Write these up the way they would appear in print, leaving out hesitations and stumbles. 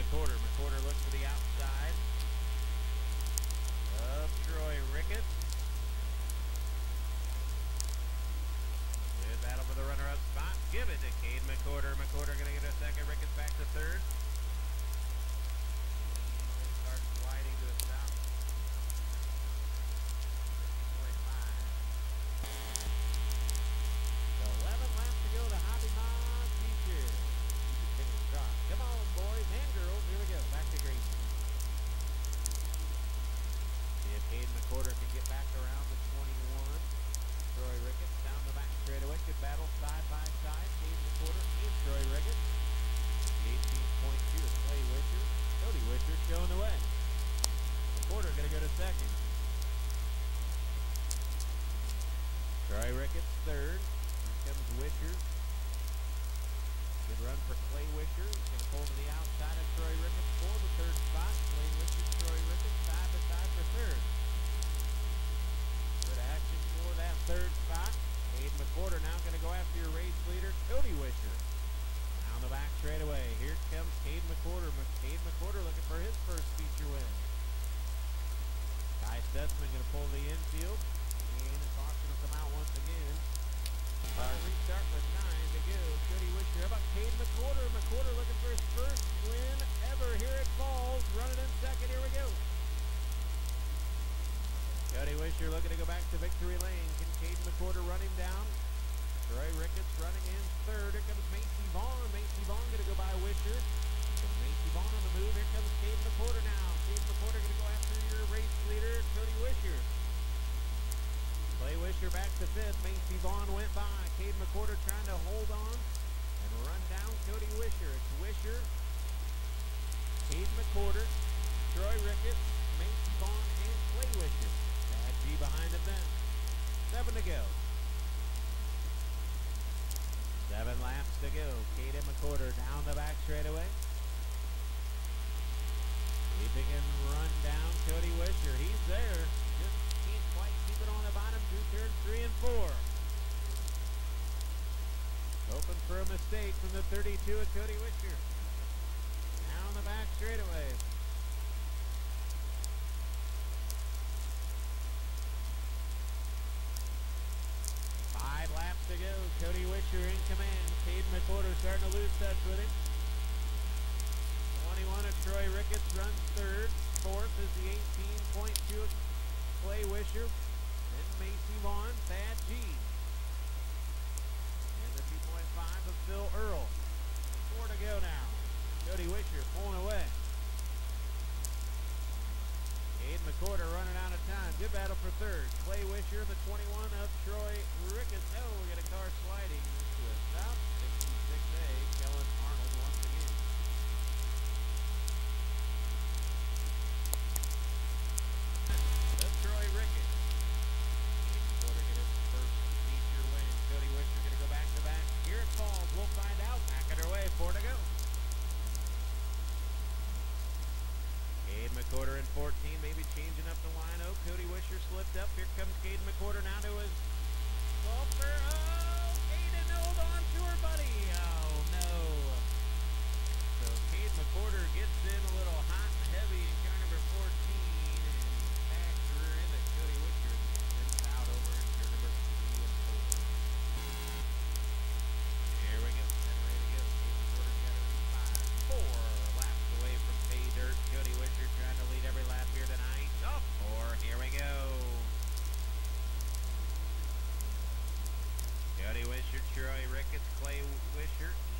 McWhorter. McWhorter looks to the outside of Troy Ricketts. Good battle for the runner-up spot. Give it to Cade McWhorter. McWhorter going to get a second. Ricketts back to third. Starts sliding to the stop. 11 laps to go to Hobby Mod Beaches. Finish strong. Come on, boys and girls. Here we go. Back to Green. See if Cade McWhorter can get back around the 21. Troy Ricketts down the back straightaway. Good battle side by side. Cade McWhorter and Troy Ricketts. 18.2 is Clay Wisher. Cody Wisher showing the way. McWhorter going to go to second. Troy Ricketts third. Here comes Wisher. Good run for Clay Wisher. He's going to pull to the outside of Troy Ricketts for the third spot. Clay Wisher, Troy Ricketts side by side for third. Good action for that third spot. Cade McWhorter now going to go after your race leader, Cody Wisher. Down the back straightaway. Here comes Cade McWhorter. Cade McWhorter looking for his first feature win. Ty Stutzman going to pull the infield. And the caution will come out once again. Restart with 9 to go. Cody Wisher. How about Cade McWhorter? McWhorter looking for his first win ever. Here it falls. Running in second. Here we go. Cody Wisher looking to go back to victory lane. Can Cade McWhorter run him down? Troy Ricketts running in third. Here comes Macy Vaughn. Macy Vaughn going to go by Wisher. So Macy Vaughn on the move. Here comes Cade McWhorter now. Cade McWhorter going to go after your race leader, Cody Wisher. Clay Wisher back to fifth. Macy Vaughn went by. Cade McWhorter trying to hold on and run down Cody Wisher. It's Wisher, Cade McWhorter, Troy Ricketts, Macy Vaughn, and Clay Wisher. Bad G behind the fence. 7 to go. 7 laps to go. Cade McWhorter down the back straightaway. Keeping and run down Cody Wisher. He's there. Just can't quite keep it on the bottom through turns 3 and 4. Hoping for a mistake from the 32 of Cody Wisher. Down the back straightaway. Five laps to go. Cody Wisher in command. Cade McWhorter starting to lose touch with him. 21 of Troy Ricketts runs third. Fourth is the 18.2 of Clay Wisher. Then Macy Vaughn, Thad G. And the 2.5 of Phil Earl. 4 to go now. Cody Wisher pulling away. Cade McWhorter running out of time. Good battle for third. Clay Wisher, the 21 of Troy Ricketts. Oh, we got a car sliding to a stop. 66A, Kellen Arnold once again. That's Troy Ricketts. Cade McWhorter get his first feature win. Cody Wisher going to go back to back. Here it falls. We'll find out. Back underway. 4 to go. Cade McWhorter in 14, maybe changing up the line. Oh, Cody Wisher slipped up. Here comes Cade McWhorter now to his bumper. Oh, Caden, hold on to her, buddy. Oh, no. So Cade McWhorter gets in a little hot and heavy in car number 14 and tags her into Cody Wisher and spins out over in car number 3 and 4. Here we go. Getting ready to go. Cade McWhorter got her in 5. 4 laps away from pay dirt. Cody Wisher trying to lead every lap here tonight. Oh, 4. Here we go. Cody Wisher, Troy Ricketts, Clay Wisher,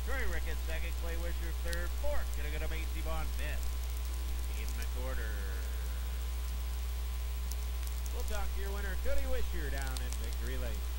Troy Ricketts second, Clay Wisher third, fourth gonna go to Macy Vaughn fifth. Caden McWhorter. We'll talk to your winner, Cody Wisher, down in Victory Lane.